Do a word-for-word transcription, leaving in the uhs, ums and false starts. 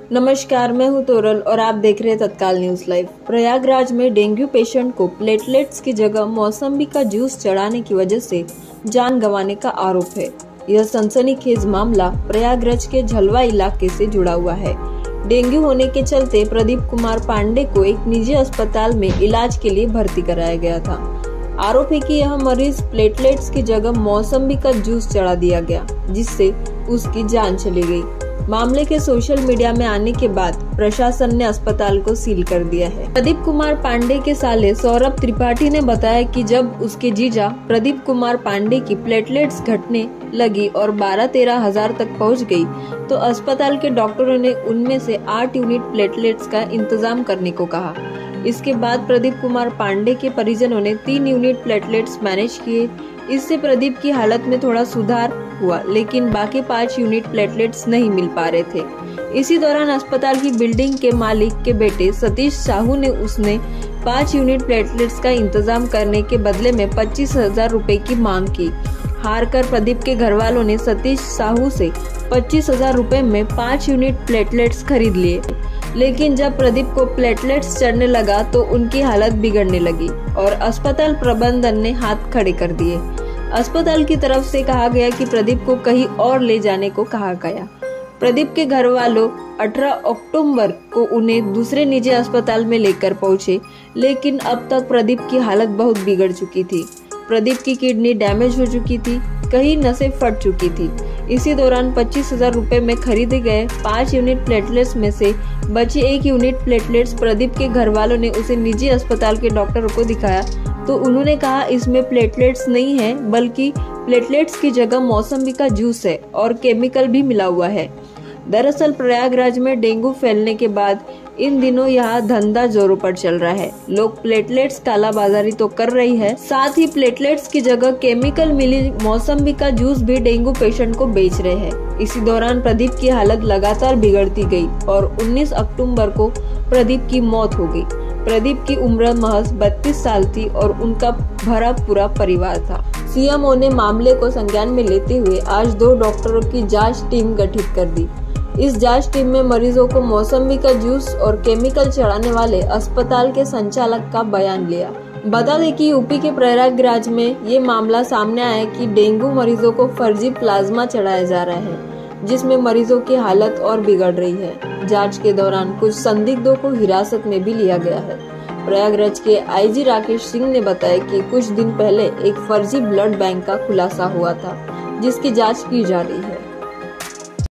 नमस्कार, मैं हूं तोरल और आप देख रहे हैं तत्काल न्यूज लाइव। प्रयागराज में डेंगू पेशेंट को प्लेटलेट्स की जगह मौसम्बी का जूस चढ़ाने की वजह से जान गंवाने का आरोप है। यह सनसनीखेज मामला प्रयागराज के झलवा इलाके से जुड़ा हुआ है। डेंगू होने के चलते प्रदीप कुमार पांडे को एक निजी अस्पताल में इलाज के लिए भर्ती कराया गया था। आरोप है कि यह मरीज प्लेटलेट्स की जगह मौसम्बी का जूस चढ़ा दिया गया, जिससे उसकी जान चली गई। मामले के सोशल मीडिया में आने के बाद प्रशासन ने अस्पताल को सील कर दिया है। प्रदीप कुमार पांडे के साले सौरभ त्रिपाठी ने बताया कि जब उसके जीजा प्रदीप कुमार पांडे की प्लेटलेट्स घटने लगी और बारह तेरह हजार तक पहुंच गई, तो अस्पताल के डॉक्टरों ने उनमें से आठ यूनिट प्लेटलेट्स का इंतजाम करने को कहा। इसके बाद प्रदीप कुमार पांडे के परिजनों ने तीन यूनिट प्लेटलेट्स मैनेज किए। इससे प्रदीप की हालत में थोड़ा सुधार हुआ, लेकिन बाकी पाँच यूनिट प्लेटलेट्स नहीं मिल पा रहे थे। इसी दौरान अस्पताल की बिल्डिंग के मालिक के बेटे सतीश साहू ने उसने पाँच यूनिट प्लेटलेट्स का इंतजाम करने के बदले में पच्चीस हजार रूपए की मांग की। हार कर प्रदीप के घर वालों ने सतीश साहू से पच्चीस हजार रूपए में पाँच यूनिट प्लेटलेट्स खरीद लिए, लेकिन जब प्रदीप को प्लेटलेट्स चढ़ने लगा तो उनकी हालत बिगड़ने लगी और अस्पताल प्रबंधन ने हाथ खड़े कर दिए। अस्पताल की तरफ से कहा गया कि प्रदीप को कहीं और ले जाने को कहा गया। प्रदीप के घर वालों अठारह अक्टूबर को उन्हें दूसरे निजी अस्पताल में लेकर पहुंचे, लेकिन अब तक प्रदीप की हालत बहुत बिगड़ चुकी थी। प्रदीप की किडनी डैमेज हो चुकी थी, कई नसें फट चुकी थी। इसी दौरान पच्चीस हजार रूपए में खरीदे गए पाँच यूनिट प्लेटलेट्स में से बची एक यूनिट प्लेटलेट्स प्रदीप के घर वालों ने उसे निजी अस्पताल के डॉक्टरों को दिखाया, तो उन्होंने कहा इसमें प्लेटलेट्स नहीं है, बल्कि प्लेटलेट्स की जगह मौसम्बी का जूस है और केमिकल भी मिला हुआ है। दरअसल प्रयागराज में डेंगू फैलने के बाद इन दिनों यहाँ धंधा जोरों पर चल रहा है। लोग प्लेटलेट्स कालाबाजारी तो कर रही है, साथ ही प्लेटलेट्स की जगह केमिकल मिली मौसम्बी का जूस भी डेंगू पेशेंट को बेच रहे हैं। इसी दौरान प्रदीप की हालत लगातार बिगड़ती गई और उन्नीस अक्टूबर को प्रदीप की मौत हो गई। प्रदीप की उम्र महज बत्तीस साल थी और उनका भरा पूरा परिवार था। सीएमओ ने मामले को संज्ञान में लेते हुए आज दो डॉक्टरों की जांच टीम गठित कर दी। इस जांच टीम में मरीजों को मौसम्बी का जूस और केमिकल चढ़ाने वाले अस्पताल के संचालक का बयान लिया। बता दें कि यूपी के प्रयागराज में ये मामला सामने आया कि डेंगू मरीजों को फर्जी प्लाज्मा चढ़ाया जा रहा है, जिसमें मरीजों की हालत और बिगड़ रही है। जांच के दौरान कुछ संदिग्धों को हिरासत में भी लिया गया है। प्रयागराज के आईजी राकेश सिंह ने बताया कि कुछ दिन पहले एक फर्जी ब्लड बैंक का खुलासा हुआ था, जिसकी जांच की जा रही है।